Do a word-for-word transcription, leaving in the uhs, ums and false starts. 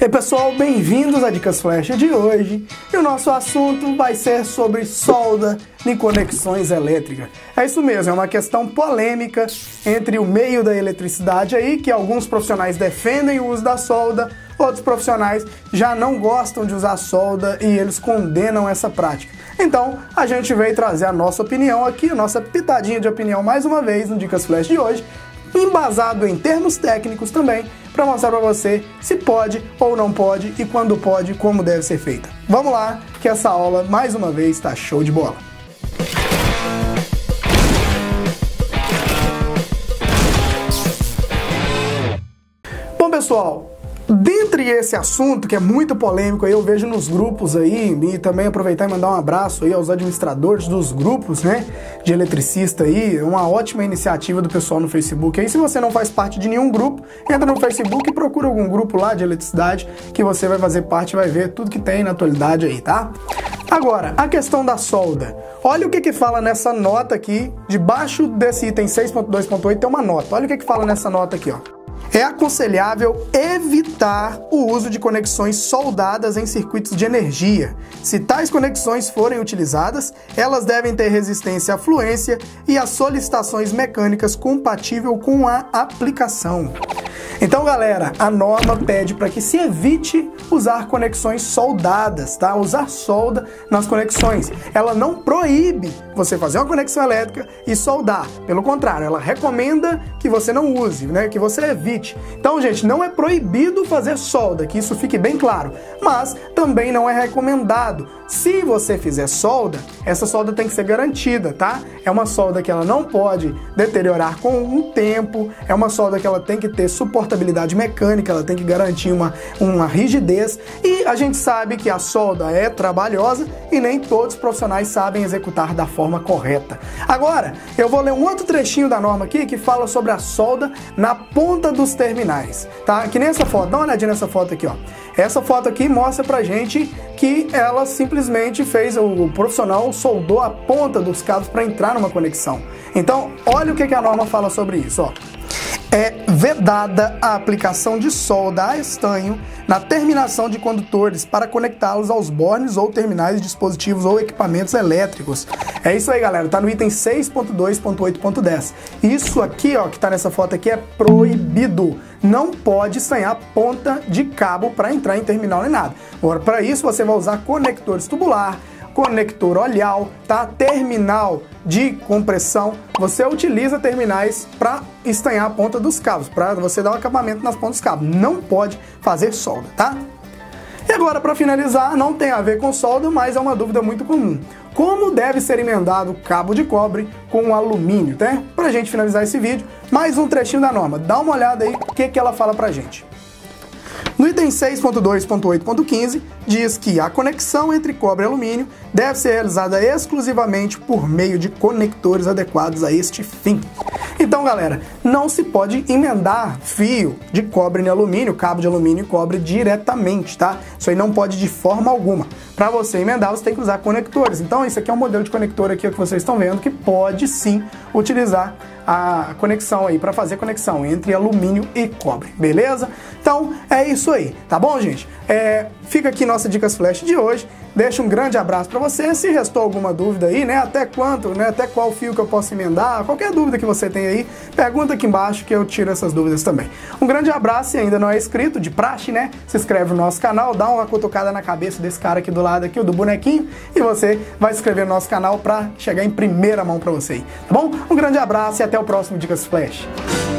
E aí, pessoal, bem-vindos a Dicas Flash de hoje. E o nosso assunto vai ser sobre solda em conexões elétricas. É isso mesmo, é uma questão polêmica entre o meio da eletricidade aí, que alguns profissionais defendem o uso da solda, outros profissionais já não gostam de usar solda e eles condenam essa prática. Então, a gente veio trazer a nossa opinião aqui, a nossa pitadinha de opinião mais uma vez no Dicas Flash de hoje, embasado em termos técnicos também, para mostrar para você se pode ou não pode e quando pode, como deve ser feita. Vamos lá, que essa aula, mais uma vez, está show de bola. Bom, pessoal, dentre esse assunto, que é muito polêmico, aí eu vejo nos grupos aí, e também aproveitar e mandar um abraço aí aos administradores dos grupos, né, de eletricista aí, uma ótima iniciativa do pessoal no Facebook. Aí, se você não faz parte de nenhum grupo, entra no Facebook e procura algum grupo lá de eletricidade, que você vai fazer parte e vai ver tudo que tem na atualidade aí, tá? Agora, a questão da solda. Olha o que que fala nessa nota aqui, debaixo desse item seis ponto dois ponto oito tem uma nota. Olha o que que fala nessa nota aqui, ó. É aconselhável evitar o uso de conexões soldadas em circuitos de energia. Se tais conexões forem utilizadas, elas devem ter resistência à fluência e às solicitações mecânicas compatível com a aplicação. Então, galera, a norma pede para que se evite usar conexões soldadas, tá? Usar solda nas conexões. Ela não proíbe você fazer uma conexão elétrica e soldar. Pelo contrário, ela recomenda que você não use, né? Que você evite. Então, gente, não é proibido fazer solda, que isso fique bem claro. Mas também não é recomendado. Se você fizer solda, essa solda tem que ser garantida, tá? É uma solda que ela não pode deteriorar com o tempo, é uma solda que ela tem que ter suportabilidade mecânica, ela tem que garantir uma, uma rigidez, e a gente sabe que a solda é trabalhosa e nem todos os profissionais sabem executar da forma correta. Agora, eu vou ler um outro trechinho da norma aqui que fala sobre a solda na ponta dos terminais, tá? Que nem essa foto, dá uma olhadinha nessa foto aqui, ó. Essa foto aqui mostra pra gente que ela simplesmente fez, o profissional soldou a ponta dos cabos para entrar numa conexão. Então, olha o que a norma fala sobre isso, ó. É vedada a aplicação de solda a estanho na terminação de condutores para conectá-los aos bornes ou terminais de dispositivos ou equipamentos elétricos. É isso aí, galera, tá no item seis ponto dois ponto oito ponto dez. Isso aqui, ó, que tá nessa foto aqui é proibido. Não pode estanhar ponta de cabo para entrar em terminal nem nada. Agora, para isso você vai usar conectores tubular, conector olhal, tá? Terminal de compressão. Você utiliza terminais para estanhar a ponta dos cabos, para você dar o acabamento nas pontas dos cabos. Não pode fazer solda, tá? E agora, para finalizar, não tem a ver com solda, mas é uma dúvida muito comum. Como deve ser emendado cabo de cobre com alumínio, tá? Pra gente finalizar esse vídeo, mais um trechinho da norma. Dá uma olhada aí o que que ela fala pra gente. No item seis ponto dois ponto oito ponto quinze, diz que a conexão entre cobre e alumínio deve ser realizada exclusivamente por meio de conectores adequados a este fim. Então, galera, não se pode emendar fio de cobre em alumínio, cabo de alumínio e cobre diretamente, tá? Isso aí não pode de forma alguma. Para você emendar, você tem que usar conectores. Então, esse aqui é um modelo de conector aqui que vocês estão vendo que pode sim utilizar a conexão aí, para fazer conexão entre alumínio e cobre, beleza? Então, é isso aí, tá bom, gente? É, fica aqui nossa Dicas Flash de hoje. Deixa um grande abraço para você. Se restou alguma dúvida aí, né? Até quanto, né? Até qual fio que eu posso emendar? Qualquer dúvida que você tem aí, pergunta aqui embaixo que eu tiro essas dúvidas também. Um grande abraço, e ainda não é inscrito, de praxe, né? Se inscreve no nosso canal, dá uma cutucada na cabeça desse cara aqui do lado aqui, o do bonequinho, e você vai se inscrever no nosso canal para chegar em primeira mão para você aí, tá bom? Um grande abraço e até o próximo Dicas Flash.